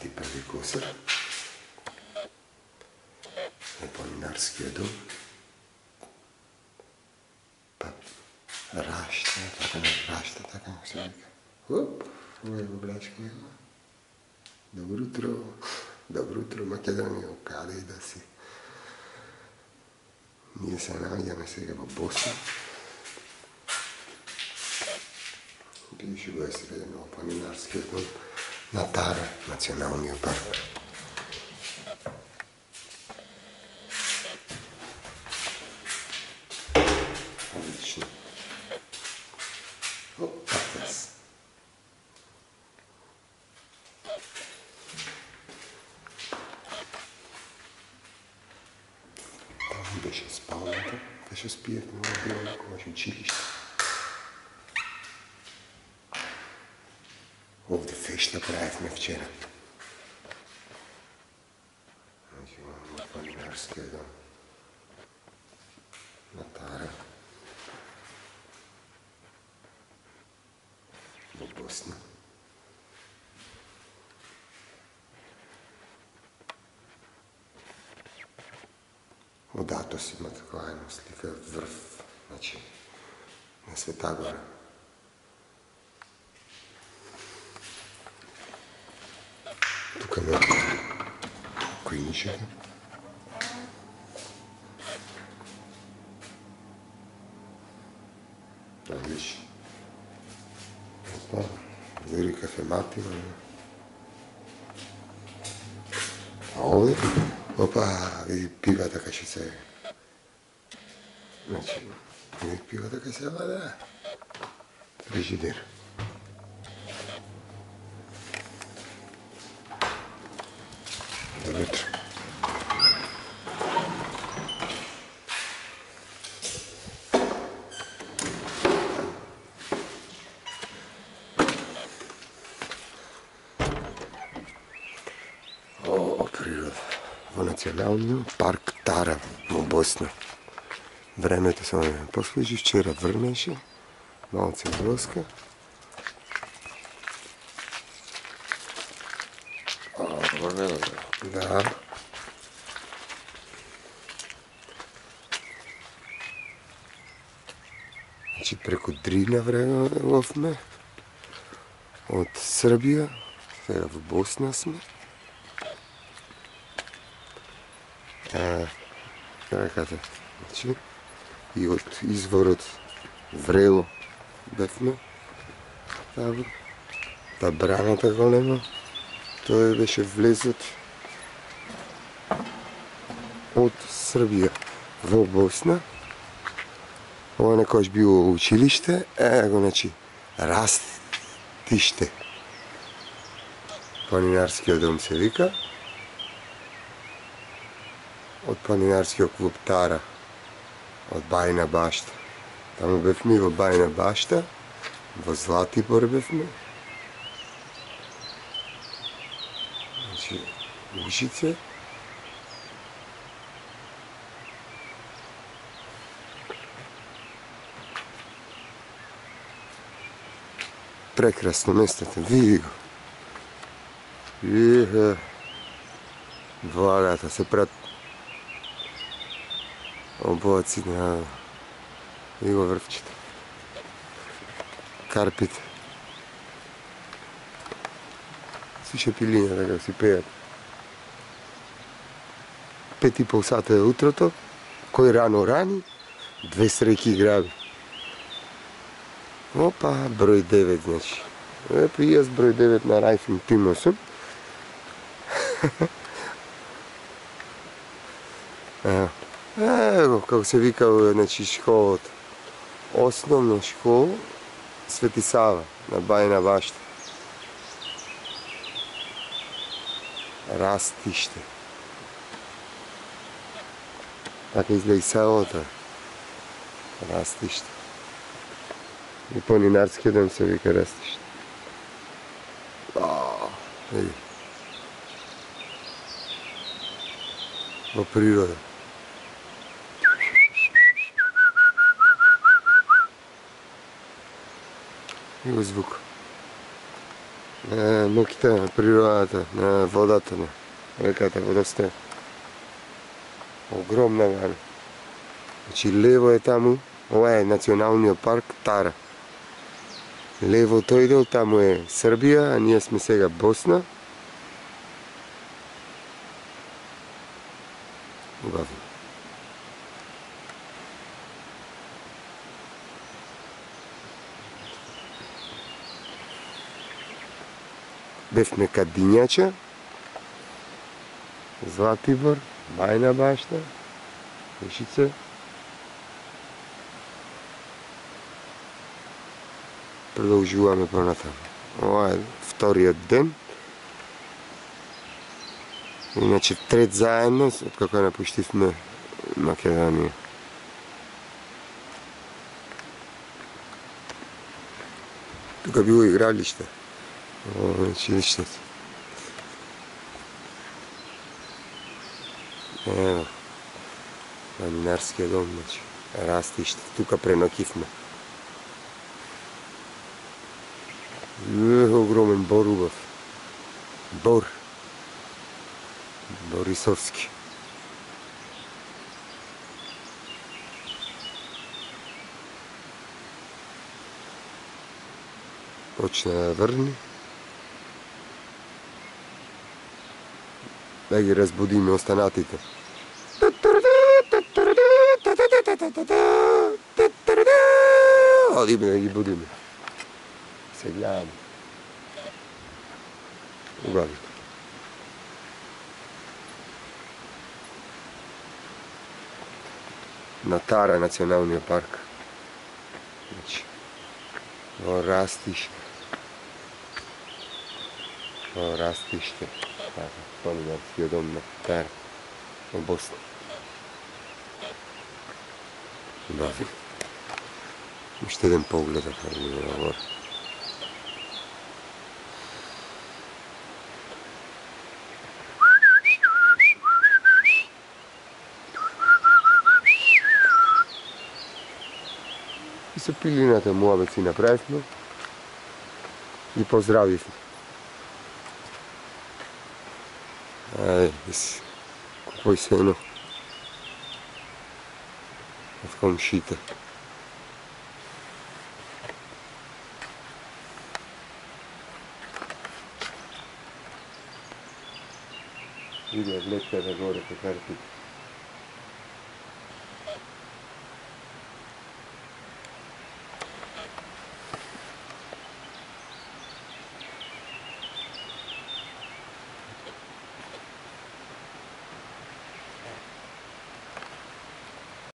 први косър е планинарския дом. Па раща, така се вика. Оп, ovo je oblačka ima. Dobro jutro Makedonija, kali da si. Ние се навигаме сега в Босна. Бивши го е средено планинарския дом на Тара, националния парк. Отлично. Оп, патес. Там беше спалната, беше спият много било някакво училище. Ovdje fešta pravimo včera. Znači imamo planinarski dom na Tara u Bosni. Od Atos ima tako ajmo slika vrh, znači na Sveta Gora. Тук има клиничета. Да, виж. Опа, дори кафемати има. А овде, опа, види пивата кај се. Значи, види пивата кај се ваде. Фрижидер. Dobro jutro. О, природа. Во националния парк Тара во Босна. Времето само ме послужи, вчера върнеше. Малце броска. Да. Значи преко Дрина време ловме. От Србия. Сега в Босна сме. Каката? Значи, и от изворот Врело бевме. Та браната голема. Той беше влезот от Србия во Босна. Ова некојаш било училиште, го значи Растиште. Планинарскиот дом се вика. Од планинарскиот клуб Тара, од Бајна Башта. Таму бевме во Бајна Башта, во Златибор бевме. Значи, Ужице. Прекрасно местото, види го. И влагата се пред облаци на иго врвчета. Карпите. Слуша пилиња да си пеят. 5:30 сата е утрото, кој рано рани, 2 среќи граби. Опа, број 9, значи. Епо и јас број 9 на Рајфин тимо сум. Ево, како се вика, значи, школата. Основна школа Свети Сава на Бајна Башта. Растиште. Така изгледа и селото. Растиште. И планинарскиот дом се вика Растиште. Еди. Во природа. И во звук. Муките на природата, на водата, на реката, водостоя. Огромна гара. Значи лево е таму, ова е националниот парк Тара. Лево тој дел, таму е Србија, а ние сме сега Босна. Убаво. Бевме кад Динјача, Златибор, Бајна Башта, Ишица. Продолжуваме понатаму. Ова е вториот ден. Иначе трет заедно, откако напуштивме Македонија. Тука било игралиште. Ова е училиштето. Ево. Планинарскиот дом, значи. Растиште. Тука пренокивме. Огромен бор убав. Бор. Борисовски. Почна да врни. Да ги разбудиме останатите. Одиме да ги будиме. Се гледаме. Убави. На Тара националниот парк. Значи, во Растиште. Во Растиште. Планинарскиот дом на Тара. Во Босна. Убави. Уште еден поглед ако ми говори. И со пилината муабет си направивме и поздравивме. Ајде, си купој сено од комшите. Иде гледката горе по картите.